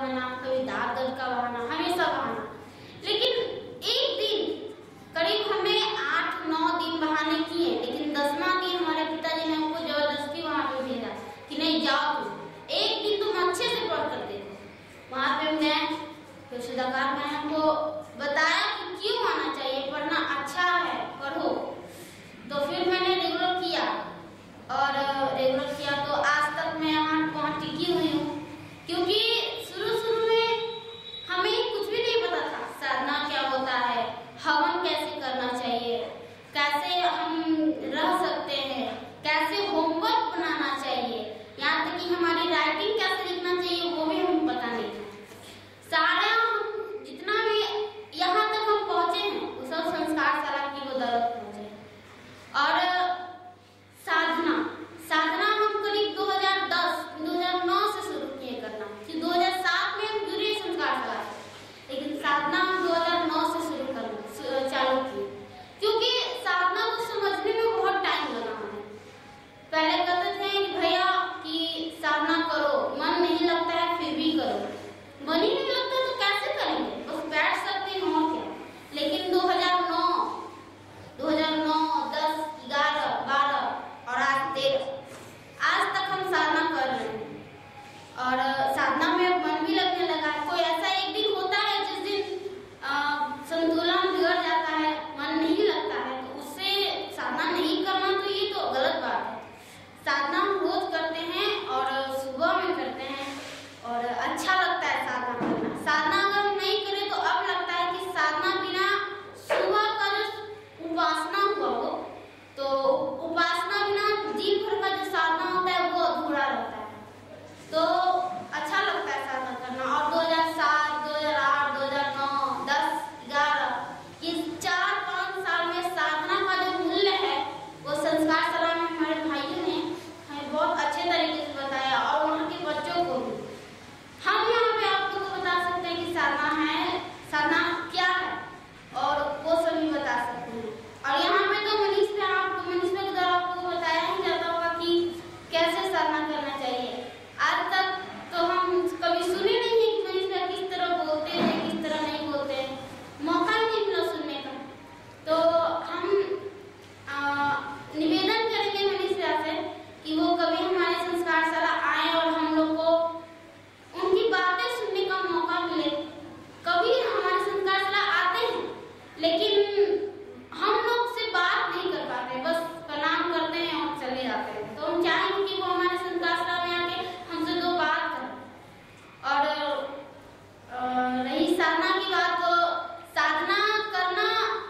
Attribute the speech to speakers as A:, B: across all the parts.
A: बहाना, कभी दांत दर्द का बहाना, हमेशा बहाना। लेकिन एक दिन करीब हमें 8-9 दिन बहाने किए, लेकिन 10वां दिन हमारे पिताजी ने हमको जबरदस्ती वहां पे भेजा कि नहीं जाओ तुम, एक दिन तुम अच्छे से पढ़ कर देखो। वहां पे मैं फिर सुधाकर मैम को बताया कि क्यों आना चाहिए, पढ़ना अच्छा है, पढ़ो। तो फिर मैंने रेगुलर किया और रेगुलर किया तो आज तक मैं वहाँ टिकी हुई हूँ। क्योंकि शुरू में हमें कुछ भी नहीं पता था, साधना क्या होता है, हवन कैसे करना चाहिए, कैसे हम रह सकते हैं, कैसे होमवर्क बनाना चाहिए, यहाँ तक कि हमारी राइटिंग कैसे लिखना चाहिए वो भी हमें पता नहीं था। सारा हम जितना भी यहाँ तक हम पहुँचे हैं वो सब संस्कारशाला की बदौलत पहुँचे। और साधना हम करीब 2009 से शुरू किए करना, कि 2007 में हम जुड़े संस्कारशाला से, लेकिन साधना हम 2009 से शुरू करना चालू किए। क्योंकि साधना को समझने में बहुत टाइम लगा हमें। पहले कहते थे कि भैया कि साधना करो, मन नहीं लगता है फिर भी करो, मन ही नहीं लगता तो कैसे करेंगे, बस बैठ सकते हैं और क्या। लेकिन 2009, 10, 11, 12 और आज 13, आज तक हम साधना कर रहे हैं और साधना में मन भी लगने लगा। कोई ऐसा एक दिन होता है जिस दिन संतुलन बिगड़ जाता है, मन नहीं लगता है, तो उससे साधना नहीं करना तो ये तो गलत बात है। साधना हम रोज करते हैं और सुबह में करते हैं और अच्छा लगता है साधना करना। साधना अगर हम नहीं करें तो अब लगता है कि साधना बिना सुबह का जो उपासना हुआ हो, तो उपासना बिना दिन भर का जो साधना होता है वो अधूरा रहता है। तो अच्छा लगता है साधना करना। और 2007, 2008, 2009, 10, 11 ये 4-5 साल में साधना का जो मूल्य है वो संस्कारशाला में हमारे भाइयों ने हमें बहुत अच्छे तरीके से बताया और वहाँ के बच्चों को भी। हम यहाँ पे आप लोगों को बता सकते हैं कि साधना क्या है और वो सभी बता सकते हैं। और यहाँ पे तो मनीष के द्वारा आपको बताया ही जाता होगा कि कैसे साधना करना चाहिए। आज तक तो हम कभी सुने नहीं है कि मनीष भैया किस तरह बोलते हैं, किस तरह नहीं बोलते हैं, मौका ही नहीं मिला सुनने का। तो हम निवेदन करेंगे मनीष भैया से कि वो कभी हमारे संस्कारशाला आए और हम लोग को उनकी बातें सुनने का मौका मिले। कभी हमारे संस्कारशाला आते हैं लेकिन हम लोग से बात नहीं कर पाते, बस प्रणाम करते हैं और चले जाते हैं। तो हम चाहेंगे कि वो हमारे संस्कारशाला में आके हमसे 2 बात करें। और रही साधना की बात, तो साधना करना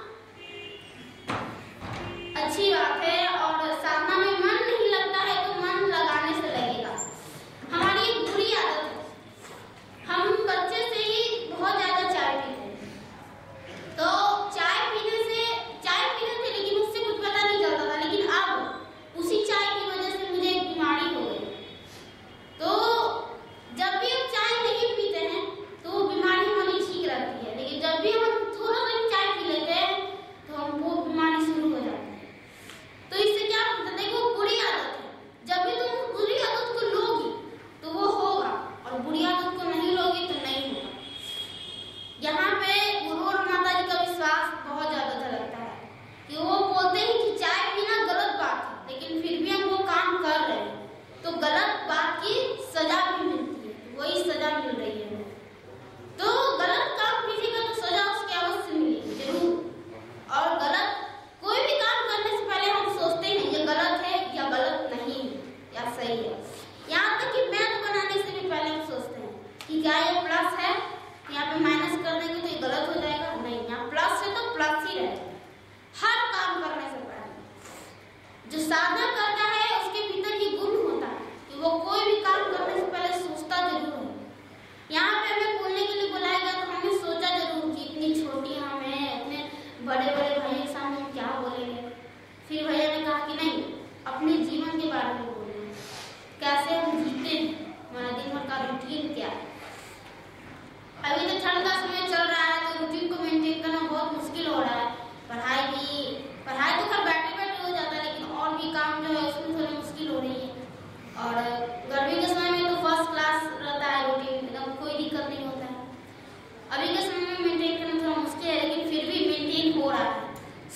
A: अच्छी बात है और साधना में मन नहीं लगता है तो मन लगाने से लगेगा। हमारी एक बुरी आदत है, हम बच्चे से ही बहुत ज्यादा चाय पीते हैं। तो चाय पीने थे लेकिन उससे कुछ पता नहीं चलता था, लेकिन अब उसी चाय की वजह से मुझे एक बीमारी हो गई। तो जब भी हम चाय नहीं पीते हैं तो वो बीमारी हमारी ठीक रहती है, लेकिन जब भी हम थोड़ा सा भी चाय पी लेते हैं तो हम वो बीमारी शुरू हो जाती है। तो इससे क्या होता है, देखो बुरी आदत है, जब भी तुम बुरी आदत को लोगी तो वो होगा और बुरी आदत को नहीं लोगी तो नहीं होगा। यहाँ पे गुरु और माता जी का विश्वास बहुत ज्यादा झलकता है कि वो बोलते हैं कि चाय पीना गलत बात है, लेकिन फिर भी हम वो काम कर रहे हैं तो गलत बात की सजा भी मिलती है, वही सजा मिल रही है। तो गलत काम कीजिएगा तो सजा उसकी अवश्य मिलेगी जरूर। और गलत कोई भी काम करने से पहले हम सोचते हैं ये गलत है या गलत नहीं है या सही है। यहाँ तक कि मैथ बनाने से भी पहले हम सोचते हैं कि क्या ये प्लस है, यहाँ पे माइनस कर देंगे तो ये गलत हो जाएगा, नहीं, यहाँ प्लस है तो प्लस ही रहेगा। हर काम करने से पहले जो साधना करता है उसके भीतर ये गुण होता है कि वो कोई भी काम करने से पहले सोचता जरूर है। यहाँ पे हमें बोलने के लिए बुलाया गया तो हमने सोचा जरूर कि इतनी छोटी हम हैं, इतने बड़े बड़े भाइयों के सामने हम क्या बोलेंगे। फिर भैया ने कहा कि नहीं, अपने जीवन के बारे में बोलना, कैसे हम जीते हैं, हमारा दिन भर का रूटीन क्या है। अभी तो ठंड का समय चल रहा है तो रूटीन को मेंटेन करना बहुत मुश्किल हो रहा है। पढ़ाई तो खैर बैठे बैठे हो जाता है, लेकिन और भी काम जो है उसमें थोड़ी मुश्किल हो रही है। और गर्मी के समय में तो फर्स्ट क्लास रहता है रूटीन, एकदम कोई दिक्कत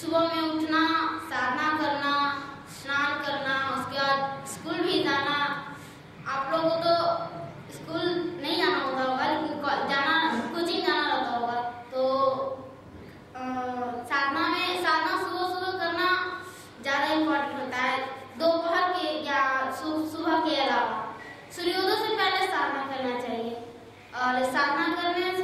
A: सुबह में उठना, साधना करना, स्नान करना, उसके बाद स्कूल भी जाना। आप लोगों को तो स्कूल नहीं जाना होता होगा, लेकिन कोचिंग जाना रहता होगा। तो साधना सुबह सुबह करना ज़्यादा इम्पोर्टेंट होता है। दोपहर के या सुबह के अलावा सूर्योदय से पहले साधना करना चाहिए। और साधना करने